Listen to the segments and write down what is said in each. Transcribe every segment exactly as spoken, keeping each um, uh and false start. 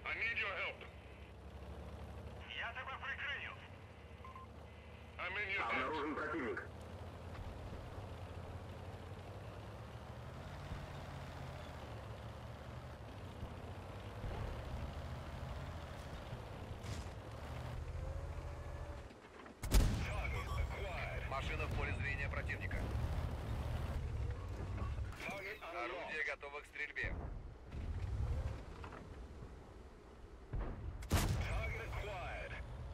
I need your help. Я тебе прикрию. I'm in your debt. Обнаружен противник. Target acquired. Машина в поле зрения противника. Target Орудие unlocked. готово к стрельбе. Target acquired.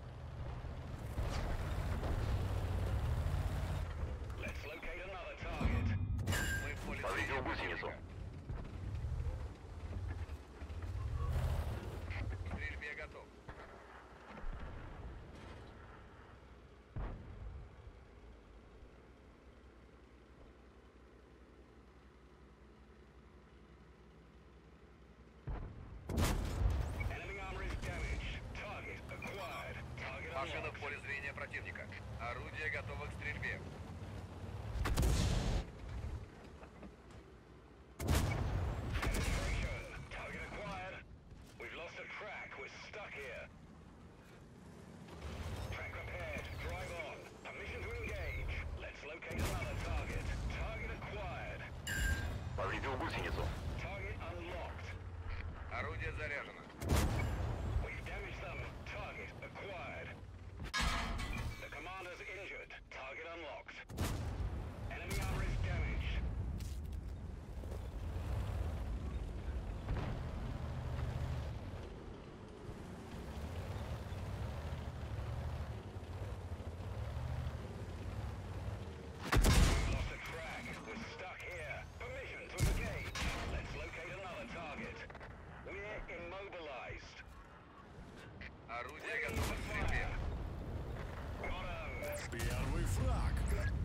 Let's locate another target. Мы в поле Повредил зрения гусеницу. противника. К стрельбе готов. Enemy armor is damaged. Target acquired. Target Машина в unlocked. поле зрения противника. Орудие готово к стрельбе. Penetration. Target acquired. We've lost a track. We're stuck here. Track repaired. Drive on. Permission to engage. Let's locate another target. Target acquired. Повредил гусеницу. Target unlocked. Орудие заряжено. We've damaged them. Target acquired. The commander's injured. Target unlocked. Enemy armor is damaged. We've lost a track. We're stuck here. Permission to engage. Let's locate another target. We're immobilized. Орудие готово к стрельбе. Got 'em. Первый фраг.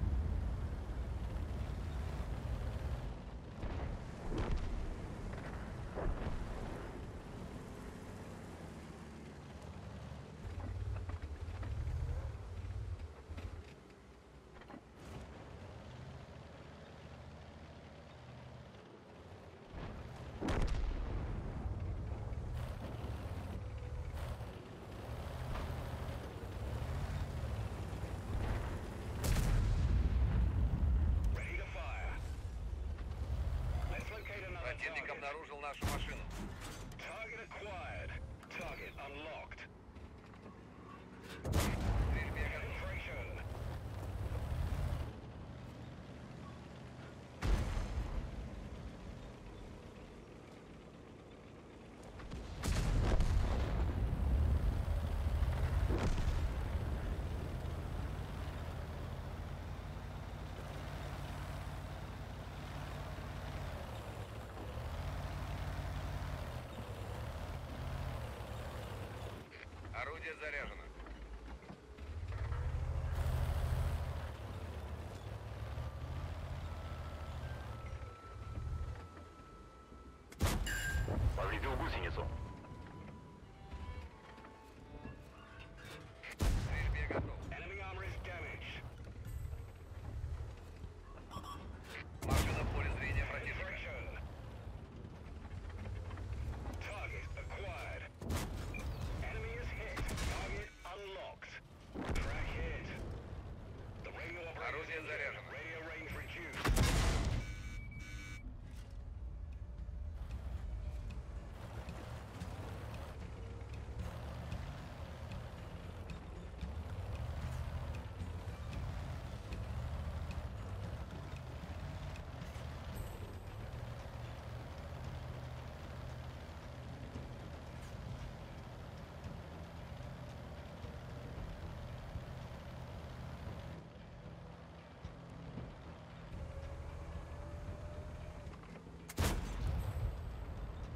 Ready to fire. Let's locate another Противник target. обнаружил нашу машину. Target acquired. Target unlocked. К стрельбе готов. Penetration. Орудие заряжено. Повредил гусеницу. К стрельбе готов. Enemy armor is damaged. Машина в поле зрения противника. Penetration. Target acquired. Enemy is hit. Target unlocked. Track hit. The radio operator Орудие is injured. заряжено. Radio range reduced.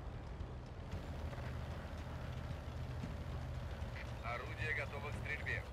Орудие готово к стрельбе.